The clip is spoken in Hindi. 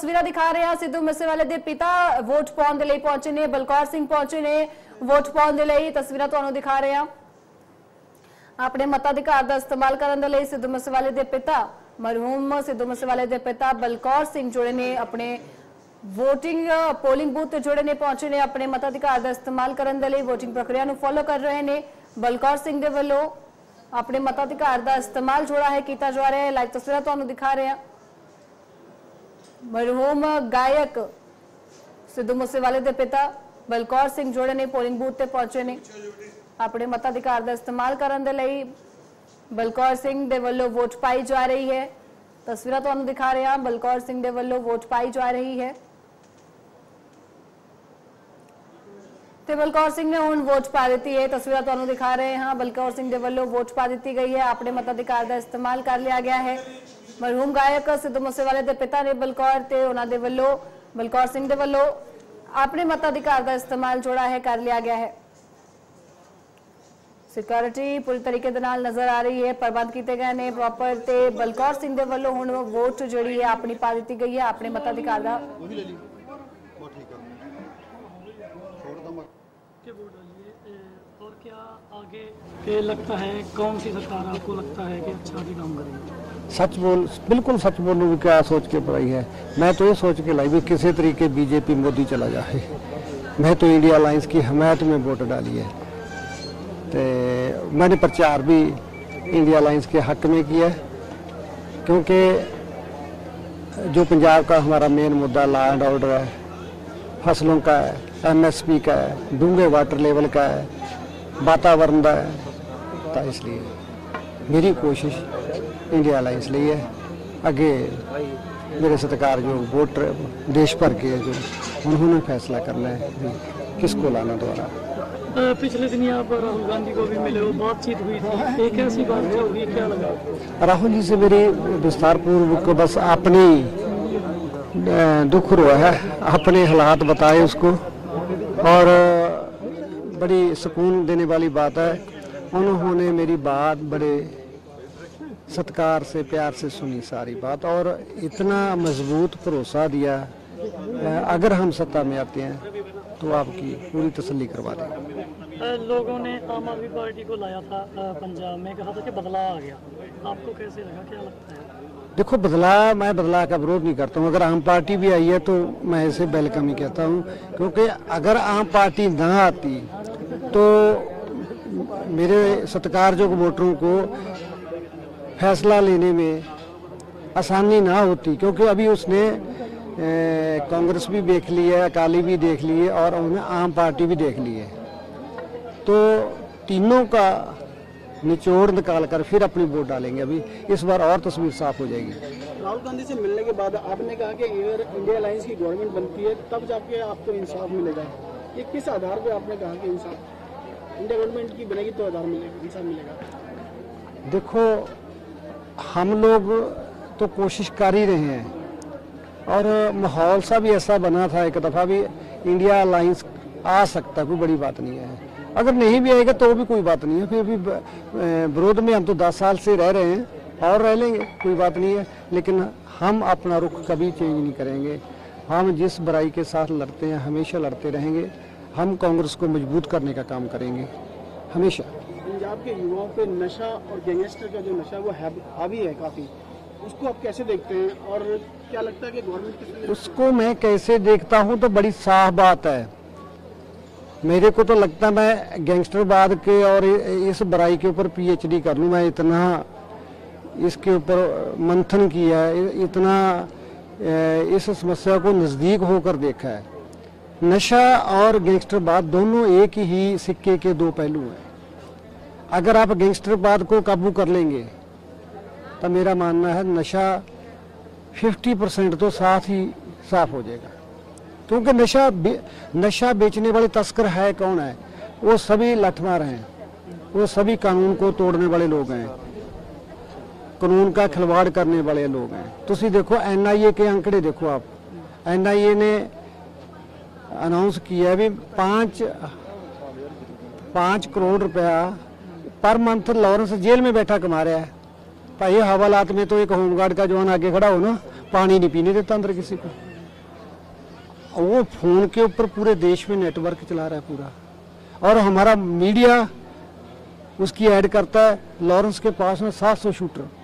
ਤਸਵੀਰਾਂ ਦਿਖਾ ਰਹੇ ਹਾਂ ਸਿੱਧੂ ਮੂਸੇਵਾਲੇ ਦੇ ਪਿਤਾ ਵੋਟ ਪਾਉਣ ਦੇ ਲਈ ਪਹੁੰਚੇ ਨੇ। ਬਲਕੌਰ ਸਿੰਘ ਪਹੁੰਚੇ ਨੇ ਵੋਟ ਪਾਉਣ ਦੇ ਲਈ। ਤਸਵੀਰਾਂ ਤੁਹਾਨੂੰ ਦਿਖਾ ਰਹੇ ਹਾਂ। ਆਪਣੇ ਮਤਾਧਿਕਾਰ ਦਾ ਇਸਤੇਮਾਲ ਕਰਨ ਦੇ ਲਈ ਸਿੱਧੂ ਮੂਸੇਵਾਲੇ ਦੇ ਪਿਤਾ ਮਰਹੂਮ ਸਿੱਧੂ ਮੂਸੇਵਾਲੇ ਦੇ ਪਿਤਾ ਬਲਕੌਰ ਸਿੰਘ जुड़े ने अपने वोटिंग पोलिंग बूथ जुड़े ने पहुंचे ने अपने मताधिकार का इस्तेमाल करने के लिए वोटिंग प्रक्रिया को फॉलो कर रहे हैं। बलकौर सिंह के वालों अपने मताधिकार का इस्तेमाल जोड़ा है किया जा रहा है। लाइव तस्वीर तुहानू दिखा रहे हैं। मरहूम गायक सिद्धू मूसेवाले के पिता बलकौर सिंह जोड़े ने पोलिंग बूथ पर पहुंचे ने अपने मताधिकार का इस्तेमाल करने के लिए। बलकौर सिंह दे वल्लों वोट पाई जा रही है। तस्वीर तुहानू दिखा रहे हैं। बलकौर सिंह दे वल्लों वोट पाई जा रही है ते बलकौर सिंह ने हुण वोट पा दी है। तस्वीर तुहानू दिखा रहे हैं। बलकौर सिंह दे वल्लों वोट पा दी गई है। अपने मताधिकार का इस्तेमाल कर लिया गया है। मरहूम गायक सिद्धू मूसेवाले के पिता ने बलकौर ते उन्हां दे वल्लों बलकौर सिंह दे वल्लों अपने मताधिकार का इस्तेमाल जोड़ा है कर लिया गया है। सिक्योरिटी पूरी तरीके दे नाल नजर आ रही है। प्रबंध किए गए ने प्रॉपर ते बलकौर सिंह दे वल्लों हुण वोट जिहड़ी है अपनी पा दी गई है अपने मताधिकार का। और क्या आगे के लगता है कौन सी सरकार आपको लगता है कि अच्छा आगे काम करेगी? सच बोल बिल्कुल सच बोलूँ क्या सोच के पढ़ाई है। मैं तो ये सोच के लाई भी किसी तरीके बीजेपी मोदी चला जाए। मैं तो इंडिया अलायंस की हमायत में वोट डाली है। तो मैंने प्रचार भी इंडिया अलायंस के हक में किया है क्योंकि जो पंजाब का हमारा मेन मुद्दा लॉ एंड ऑर्डर है, फसलों का है, MSP का है, डूंगे वाटर लेवल का है, वातावरण का है। तो इसलिए मेरी कोशिश इंडिया अलायंस लिए है। आगे मेरे सत्कार जो वोटर देश भर के जो उन्होंने फैसला करना है किसको लाना दोबारा। पिछले दिन आप राहुल गांधी को भी मिले हो, बातचीत हुई थी, एक ऐसी बातचीत हुई, क्या लगा? राहुल जी से मेरी विस्तार पूर्वक बस अपनी दुख हुआ है, अपने हालात बताए उसको और बड़ी सुकून देने वाली बात है। उन्होंने मेरी बात बड़े सत्कार से प्यार से सुनी सारी बात और इतना मजबूत भरोसा दिया अगर हम सत्ता में आते हैं तो आपकी पूरी तसल्ली करवा देंगे। लोगों ने आम आदमी पार्टी को लाया था पंजाब में, कहा था कि बदलाव आ गया, आपको कैसे लगा, क्या लगता है? देखो बदलाव, मैं बदलाव का विरोध नहीं करता हूँ। अगर आम पार्टी भी आई है तो मैं इसे वेलकम ही कहता हूँ क्योंकि अगर आम पार्टी ना आती तो मेरे सत्कारजोग्य वोटरों को फैसला लेने में आसानी ना होती क्योंकि अभी उसने कांग्रेस भी देख ली है, अकाली भी देख ली है और उन्होंने आम पार्टी भी देख ली है। तो तीनों का निचोड़ निकाल कर फिर अपनी वोट डालेंगे। अभी इस बार और तस्वीर साफ हो जाएगी। राहुल गांधी से मिलने के बाद आपने कहा कि अगर इंडिया अलायंस की गवर्नमेंट बनती है तब जाके आपको इंसाफ मिलेगा। ये किस आधार पे आपने कहा कि इंसाफ इंडिया गवर्नमेंट की बनेगी तो आधार मिलेगा, इंसाफ मिलेगा? देखो हम लोग तो कोशिश कर ही रहे हैं और माहौल सा भी ऐसा बना था एक दफ़ा भी इंडिया अलायंस आ सकता, कोई बड़ी बात नहीं है। अगर नहीं भी आएगा तो भी कोई बात नहीं है, फिर भी विरोध में हम तो 10 साल से रह रहे हैं और रह लेंगे, कोई बात नहीं है। लेकिन हम अपना रुख कभी चेंज नहीं करेंगे। हम जिस बुराई के साथ लड़ते हैं हमेशा लड़ते रहेंगे। हम कांग्रेस को मजबूत करने का काम करेंगे हमेशा। पंजाब के युवाओं पे नशा और गैंगस्टर का जो नशा वो हावी है काफ़ी, उसको आप कैसे देखते हैं और क्या लगता है कि गवर्नमेंट उसको मैं कैसे देखता हूँ तो बड़ी साफ बात है। मेरे को तो लगता है मैं गैंगस्टरवाद के और इस बुराई के ऊपर PhD कर लूँ। मैं इतना इसके ऊपर मंथन किया है, इतना इस समस्या को नज़दीक होकर देखा है। नशा और गैंगस्टरवाद दोनों एक ही सिक्के के दो पहलू हैं। अगर आप गैंगस्टरवाद को काबू कर लेंगे तो मेरा मानना है नशा 50% तो साथ ही साफ हो जाएगा क्योंकि नशा बेचने वाले तस्कर है कौन है? वो सभी लठमार हैं, वो सभी कानून को तोड़ने वाले लोग हैं, कानून का खिलवाड़ करने वाले लोग हैं। तुसी देखो NIA के आंकड़े देखो आप। NIA ने अनाउंस किया भी 5 करोड़ रुपया पर मंथ लॉरेंस जेल में बैठा कमा रहा है। भाई हवालात में तो एक होमगार्ड का जवान आगे खड़ा हो ना, पानी नहीं पीने देता अंदर किसी को। वो फोन के ऊपर पूरे देश में नेटवर्क चला रहा है पूरा, और हमारा मीडिया उसकी ऐड करता है। लॉरेंस के पास में 700 शूटर